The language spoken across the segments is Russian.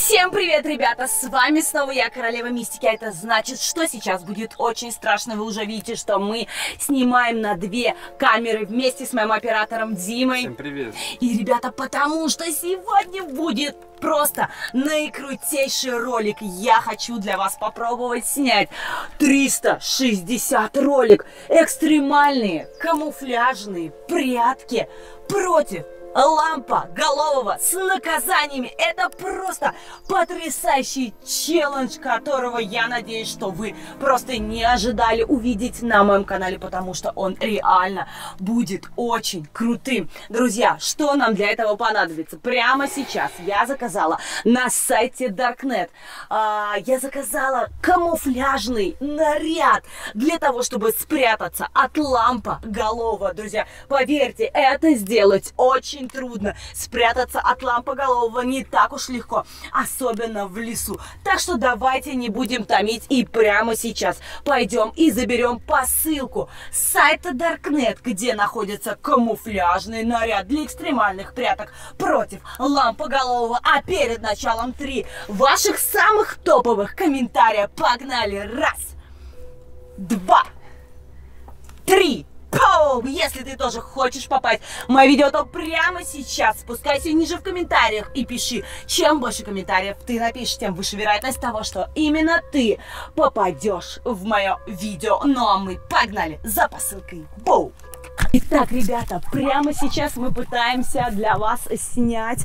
Всем привет, ребята! С вами снова я, Королева Мистики. А это значит, что сейчас будет очень страшно. Вы уже видите, что мы снимаем на 2 камеры вместе с моим оператором Димой. Всем привет! И, ребята, потому что сегодня будет просто наикрутейший ролик. Я хочу для вас попробовать снять 360 ролик. Экстремальные, камуфляжные прятки против лампоголового с наказаниями. Это просто потрясающий челлендж, которого я надеюсь, что вы просто не ожидали увидеть на моем канале, потому что он реально будет очень крутым. Друзья, что нам для этого понадобится? Прямо сейчас я заказала на сайте Darknet, я заказала камуфляжный наряд для того, чтобы спрятаться от лампоголового. Друзья, поверьте, это сделать очень трудно. Спрятаться от лампоголового не так уж легко, особенно в лесу. Так что давайте не будем томить и прямо сейчас пойдем и заберем посылку с сайта Darknet, где находится камуфляжный наряд для экстремальных пряток против лампоголового. А перед началом 3 ваших самых топовых комментариев. Погнали! 1, 2, 3. Если ты тоже хочешь попасть в мое видео, то прямо сейчас спускайся ниже в комментариях и пиши. Чем больше комментариев ты напишешь, тем выше вероятность того, что именно ты попадешь в мое видео. Ну а мы погнали за посылкой. Боу! Итак, ребята, прямо сейчас мы пытаемся для вас снять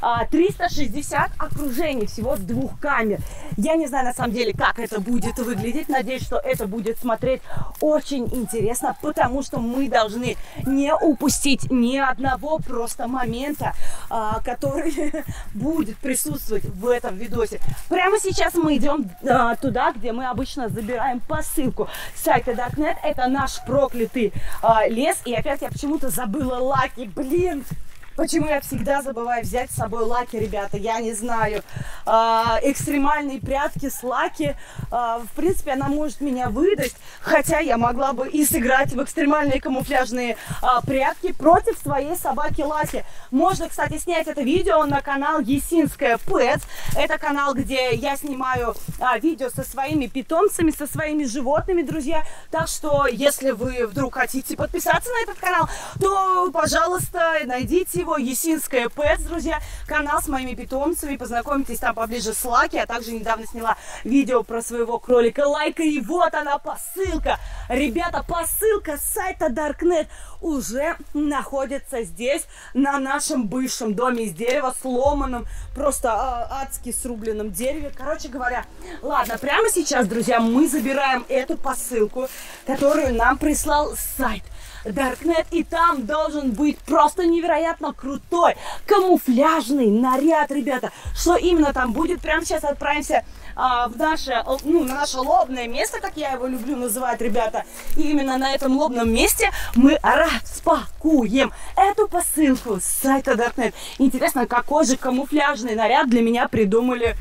360 окружений всего с 2 камер. Я не знаю на самом деле, как это будет выглядеть. Надеюсь, что это будет смотреть очень интересно, потому что мы должны не упустить ни одного просто момента, который будет присутствовать в этом видосе. Прямо сейчас мы идем туда, где мы обычно забираем посылку. Сайт Darknet — это наш проклятый лес. И опять я почему-то забыла лаки. Блин, почему я всегда забываю взять с собой лаки, ребята? Я не знаю. Экстремальные прятки с лаки. В принципе, она может меня выдать. Хотя я могла бы и сыграть в экстремальные камуфляжные прятки против своей собаки Лаки. Можно, кстати, снять это видео на канал Есинская Pets. Это канал, где я снимаю видео со своими питомцами, со своими животными, друзья. Так что, если вы вдруг хотите подписаться на этот канал, то, пожалуйста, найдите его. Есинская Pets, друзья. Канал с моими питомцами. Познакомьтесь там поближе с Лаки. А также недавно сняла видео про своего кролика Лайка. И вот она, посылка. Ребята, посылка с сайта Darknet уже находится здесь, на нашем бывшем доме из дерева, сломанном, просто адски срубленном дереве. Короче говоря, ладно, прямо сейчас, друзья, мы забираем эту посылку, которую нам прислал сайт Darknet, и там должен быть просто невероятно крутой камуфляжный наряд, ребята. Что именно там будет? Прямо сейчас отправимся в наше, на наше лобное место, как я его люблю называть, ребята. И именно на этом лобном месте мы распакуем эту посылку с сайта Darknet. Интересно, какой же камуфляжный наряд для меня придумали,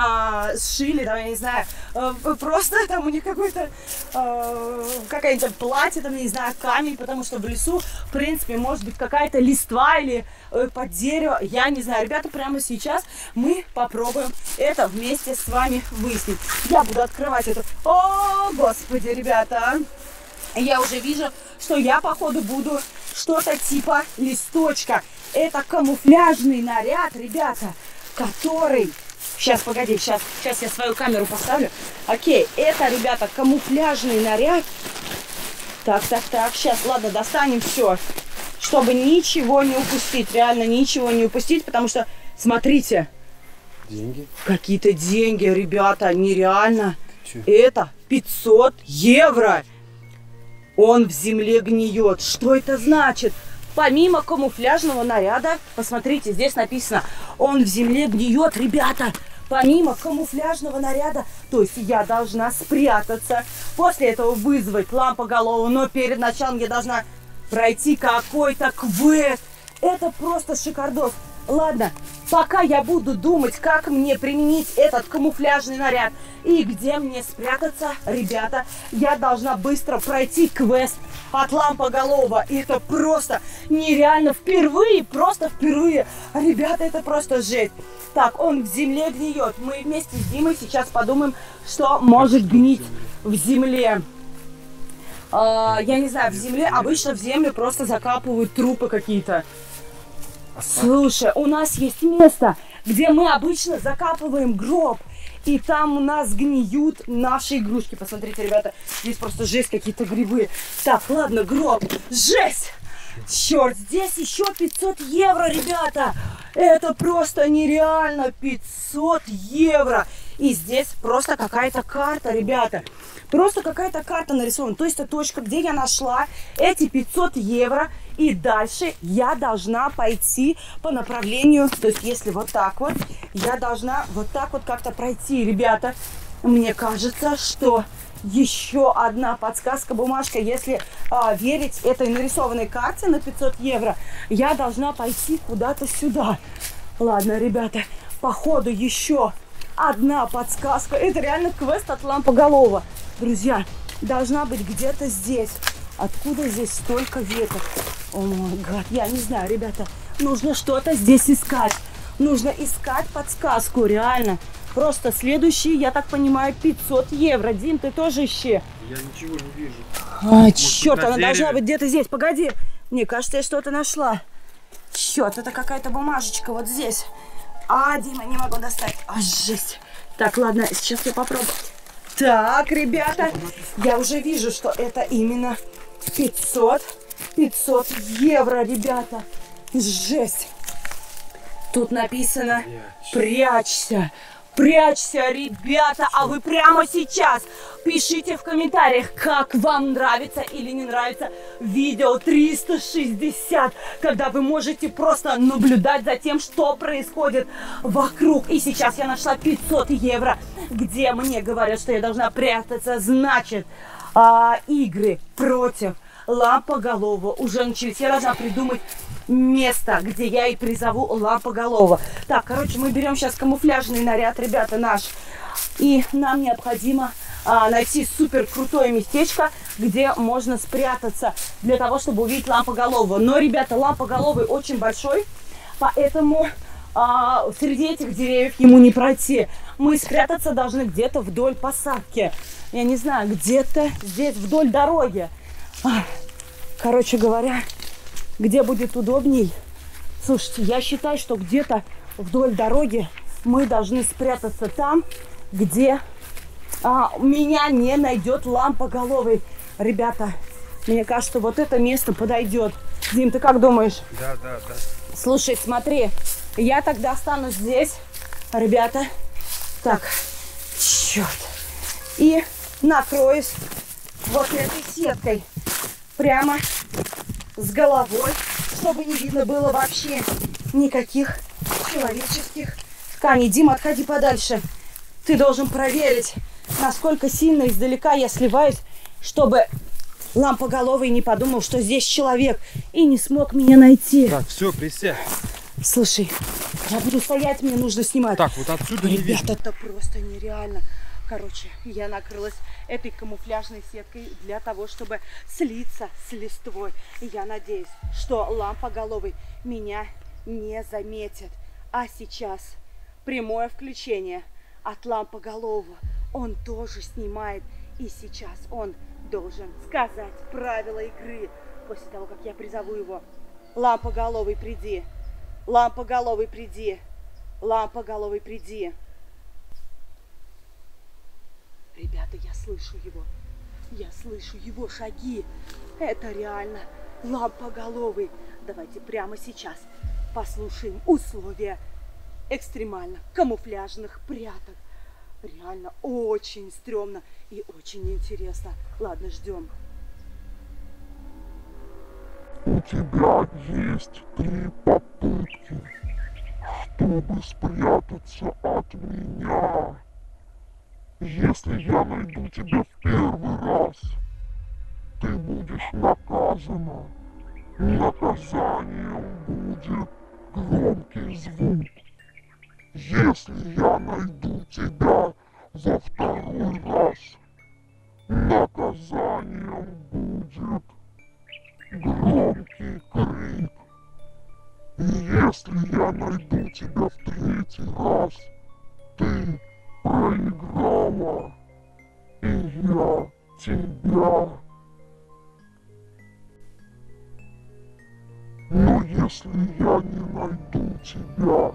сшили, там, я не знаю, просто там у них какой-то какое-то платье, там, не знаю, камень, потому что в лесу, в принципе, может быть какая-то листва или под дерево, я не знаю. Ребята, прямо сейчас мы попробуем это вместе с вами выяснить. Я буду открывать это. О, господи, ребята, я уже вижу, что я, походу, буду что-то типа листочка. Это камуфляжный наряд, ребята, который... Сейчас, погоди, сейчас я свою камеру поставлю. Окей, это, ребята, камуфляжный наряд. Так, сейчас, ладно, достанем все, чтобы ничего не упустить, реально ничего не упустить, потому что, смотрите. Деньги? Какие-то деньги, ребята, нереально. Это 500 евро. Он в земле гниет. Что это значит? Помимо камуфляжного наряда, посмотрите, здесь написано, он в земле гниет, ребята. Помимо камуфляжного наряда, то есть я должна спрятаться, после этого вызвать лампоголового, но перед началом я должна пройти какой-то квест. Это просто шикардос. Ладно, пока я буду думать, как мне применить этот камуфляжный наряд и где мне спрятаться, ребята, я должна быстро пройти квест от Лампоголового. Это просто нереально впервые, просто впервые. Ребята, это просто жесть. Так, он в земле гниет. Мы вместе с Димой сейчас подумаем, что может гнить в земле. Я не знаю, в земле, обычно в землю просто закапывают трупы какие-то. Слушай, у нас есть место, где мы обычно закапываем гроб. И там у нас гниют наши игрушки. Посмотрите, ребята, здесь просто жесть, какие-то грибы. Так, ладно, гроб. Жесть! Черт, здесь еще 500 евро, ребята. Это просто нереально. 500 евро. И здесь просто какая-то карта, ребята. Просто какая-то карта нарисована. То есть это точка, где я нашла эти 500 евро. И дальше я должна пойти по направлению. То есть если вот так вот, я должна вот так вот как-то пройти, ребята. Мне кажется, что еще одна подсказка, бумажка. Если верить этой нарисованной карте на 500 евро, я должна пойти куда-то сюда. Ладно, ребята, походу еще одна подсказка. Это реально квест от Лампоголового. Друзья, должна быть где-то здесь. Откуда здесь столько веток? О мой гад, я не знаю, ребята. Нужно что-то здесь искать. Нужно искать подсказку, реально. Просто следующий, я так понимаю, 500 евро. Дим, ты тоже ищи. Я ничего не вижу. Черт, она должна быть где-то здесь. Погоди. Мне кажется, я что-то нашла. Черт, это какая-то бумажечка вот здесь. Дима, не могу достать. Жесть. Так, ладно, сейчас я попробую. Так, ребята, я уже вижу, что это именно 500 евро, ребята. Жесть. Тут написано «Прячься». Прячься, ребята, а вы прямо сейчас пишите в комментариях, как вам нравится или не нравится видео 360, когда вы можете просто наблюдать за тем, что происходит вокруг. И сейчас я нашла 500 евро, где мне говорят, что я должна прятаться. Значит, игры против Лампоголового уже начались. Я должна придумать место, где я и призову Лампоголового. Так, короче, мы берем сейчас камуфляжный наряд, ребята, наш. И нам необходимо найти супер крутое местечко, где можно спрятаться для того, чтобы увидеть Лампоголового. Но, ребята, Лампоголовый очень большой, поэтому среди этих деревьев ему не пройти. Мы спрятаться должны где-то вдоль посадки. Я не знаю, где-то здесь вдоль дороги. Короче говоря, где будет удобней. Слушайте, я считаю, что где-то вдоль дороги мы должны спрятаться там, где меня не найдет Лампоголовый. Ребята, мне кажется, вот это место подойдет. Дим, ты как думаешь? Да. Слушай, смотри, я тогда останусь здесь, ребята. Так, черт. И накроюсь вот этой сеткой. Прямо с головой, чтобы не видно было вообще никаких человеческих тканей. Дима, отходи подальше. Ты должен проверить, насколько сильно издалека я сливаюсь, чтобы Лампоголовый не подумал, что здесь человек, и не смог меня найти. Так, все, присядь. Слушай, я буду стоять, мне нужно снимать. Так, вот отсюда не видно. Ребята, это просто нереально. Короче, я накрылась этой камуфляжной сеткой для того, чтобы слиться с листвой. И я надеюсь, что Лампоголовый меня не заметит. А сейчас прямое включение от Лампоголового. Он тоже снимает. И сейчас он должен сказать правила игры после того, как я призову его. Лампоголовый, приди. Лампоголовый, приди. Лампоголовый, приди. Ребята, я слышу его. Я слышу его шаги. Это реально Лампоголовый. Давайте прямо сейчас послушаем условия экстремально камуфляжных пряток. Реально очень стрёмно и очень интересно. Ладно, ждем. У тебя есть 3 попытки, чтобы спрятаться от меня. Если я найду тебя в первый раз, ты будешь наказана. Наказанием будет громкий звук. Если я найду тебя во второй раз, наказанием будет громкий крик. И если я найду тебя в третий раз, ты проиграла, и я тебя. Но если я не найду тебя,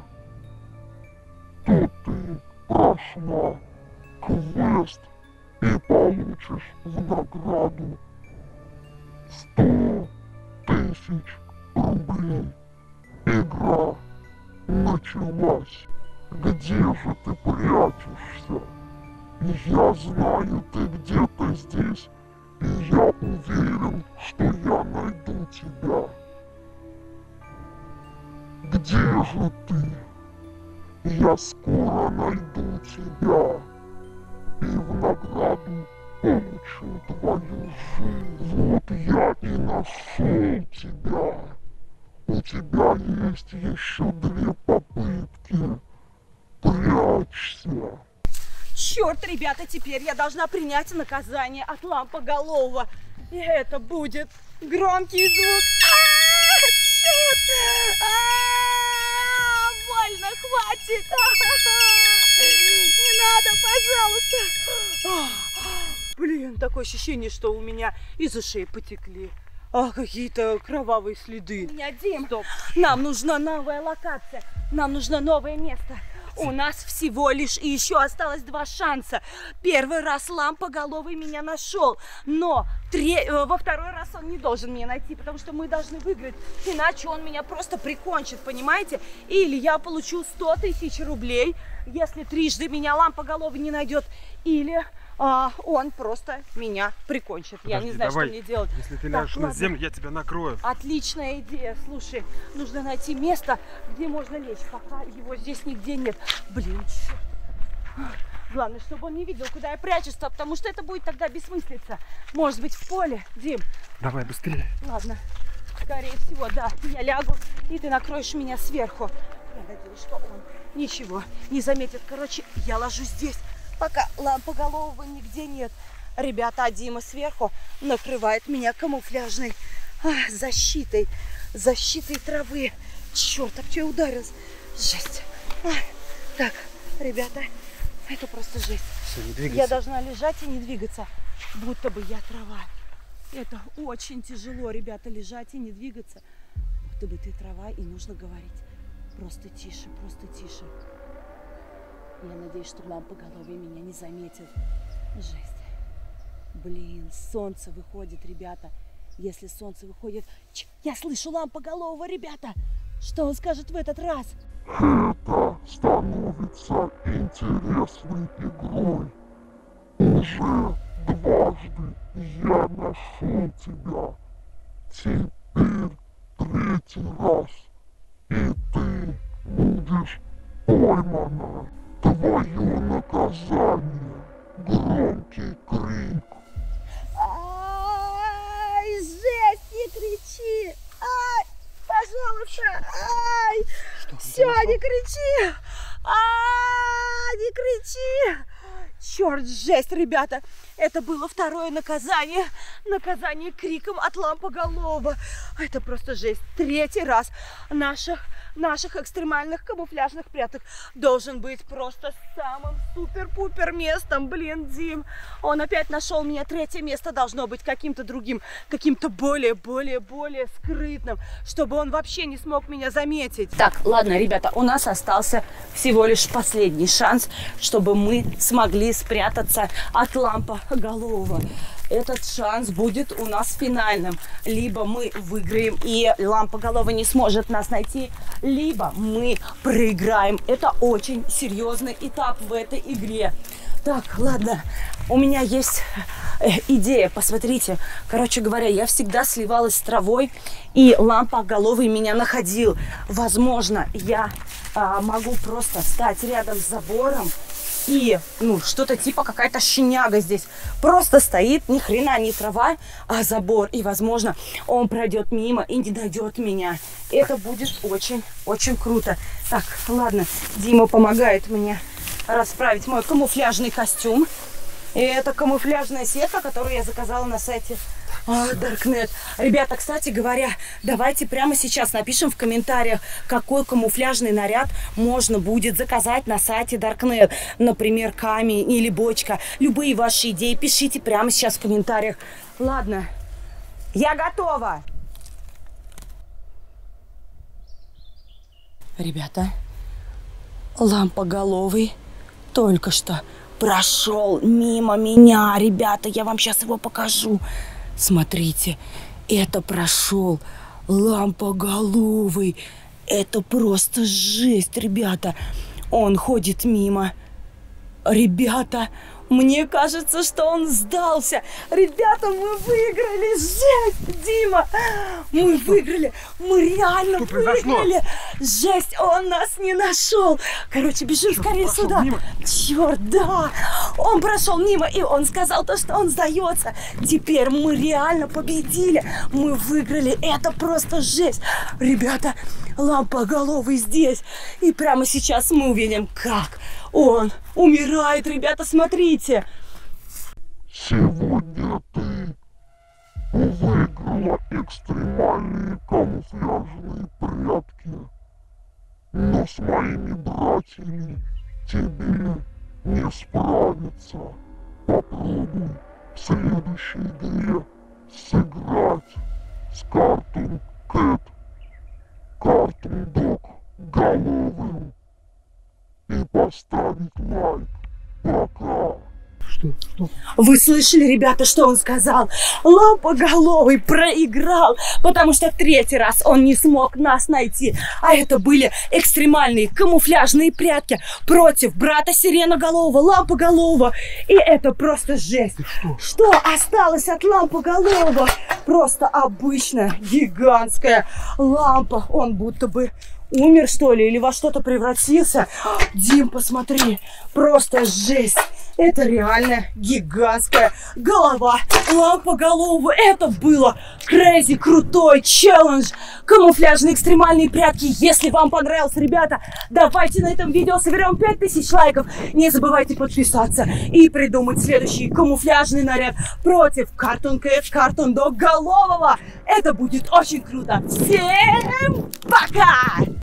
то ты прошла квест и получишь в награду 100 000 рублей. Игра началась. Где же ты прячешься? Я знаю, ты где-то здесь, и я уверен, что я найду тебя. Где же ты? Я скоро найду тебя, и в награду получу твою жизнь. Вот я и нашел тебя. У тебя есть еще 2 попытки. Прячься. Черт, ребята, теперь я должна принять наказание от лампоголового. И это будет громкий звук. Черт! Больно, хватит! Не надо, пожалуйста! Блин, такое ощущение, что у меня из ушей потекли. Какие-то кровавые следы. Меня, Дим, стоп. Нам нужна новая локация. Нам нужно новое место. У нас всего лишь и еще осталось 2 шанса. Первый раз лампоголовый меня нашел, но во второй раз он не должен меня найти, потому что мы должны выиграть, иначе он меня просто прикончит, понимаете? Или я получу 100 000 рублей, если трижды меня лампоголовый не найдет, или он просто меня прикончит. Подожди, я не знаю, давай. что мне делать. Если ты ляжешь на землю, я тебя накрою. Отличная идея. Слушай, нужно найти место, где можно лечь, пока его здесь нигде нет. Блин, черт. Главное, чтобы он не видел, куда я прячусь, потому что это будет тогда бессмыслица. Может быть, в поле, Дим? Давай, быстрее. Ладно, скорее всего, да. Я лягу, и ты накроешь меня сверху. Я надеюсь, что он ничего не заметит. Короче, я ложусь здесь, пока лампоголового нигде нет. Ребята, Дима сверху накрывает меня камуфляжной защитой травы. Черт, об что я ударилась? Жесть. Так, ребята, это просто жесть. Все, не двигайся. Я должна лежать и не двигаться, будто бы я трава. Это очень тяжело, ребята, лежать и не двигаться, будто бы ты трава, и нужно говорить. Просто тише, просто тише. Я надеюсь, что лампоголовый меня не заметит. Жесть. Блин, солнце выходит, ребята. Если солнце выходит... Я слышу лампоголового, ребята. Что он скажет в этот раз? Это становится интересной игрой. Уже дважды я нашел тебя. Теперь 3-й раз. И ты будешь поймана. Твое наказание. Громкий крик. Ай, жесть, не кричи. Ай, пожалуйста. Ай, все, не кричи. Не кричи. Черт, жесть, ребята. Это было второе наказание. Наказание криком от лампоголового. Это просто жесть. 3-й раз наших экстремальных камуфляжных пряток должен быть просто самым супер-пупер местом. Блин, Дим, он опять нашел меня. 3-е место должно быть каким-то другим, каким-то более скрытным, чтобы он вообще не смог меня заметить. Так, ладно, ребята, у нас остался всего лишь последний шанс, чтобы мы смогли спрятаться от лампоголового. Этот шанс будет у нас финальным. Либо мы выиграем, и лампоголовый не сможет нас найти, либо мы проиграем. Это очень серьезный этап в этой игре. Так, ладно, у меня есть идея, посмотрите. Короче говоря, я всегда сливалась с травой, и лампоголовый меня находил. Возможно, я могу просто встать рядом с забором И, ну, что-то типа какая-то щеняга здесь. Просто стоит, ни хрена не трава, а забор. И, возможно, он пройдет мимо и не найдет меня. Это будет очень круто. Так, ладно, Дима помогает мне расправить мой камуфляжный костюм. И это камуфляжная сетка, которую я заказала на сайте Darknet. Ребята, кстати говоря, давайте прямо сейчас напишем в комментариях, какой камуфляжный наряд можно будет заказать на сайте Darknet. Например, камень или бочка. Любые ваши идеи пишите прямо сейчас в комментариях. Ладно, я готова. Ребята, лампоголовый только что прошел мимо меня. Ребята, я вам сейчас его покажу. Смотрите, это прошел лампоголовый. Это просто жесть, ребята. Он ходит мимо. Ребята, мне кажется, что он сдался. Ребята, мы выиграли. Жесть, Дима. Мы выиграли. Мы реально выиграли. Жесть, он нас не нашел. Короче, бежим скорее сюда. Мимо. Черт, да. Он прошел мимо, и он сказал то, что он сдается. Теперь мы реально победили. Мы выиграли. Это просто жесть. Ребята, лампоголовый здесь. И прямо сейчас мы увидим, как он умирает. Ребята, смотрите. Сегодня ты выиграла экстремальные камуфляжные прятки. Но с моими братьями тебе не справиться. Попробуй в следующей игре сыграть с Cartoon Cat, Cartoon Dog головым и поставить лайк. Пока. Что? Вы слышали, ребята, что он сказал? Лампоголовый проиграл, потому что в третий раз он не смог нас найти. А это были экстремальные камуфляжные прятки против брата Сиреноголового, Лампоголового. И это просто жесть. Что осталось от Лампоголового? Просто обычная гигантская лампа. Он будто бы умер, что ли, или во что-то превратился. Дим, посмотри, просто жесть. Это реально гигантская голова лампоголового. Это было crazy, крутой челлендж. Камуфляжные экстремальные прятки. Если вам понравилось, ребята, давайте на этом видео соберем 5000 лайков. Не забывайте подписаться и придумать следующий камуфляжный наряд против Cartoon Cat, Cartoon Dog голового. Это будет очень круто. Всем пока!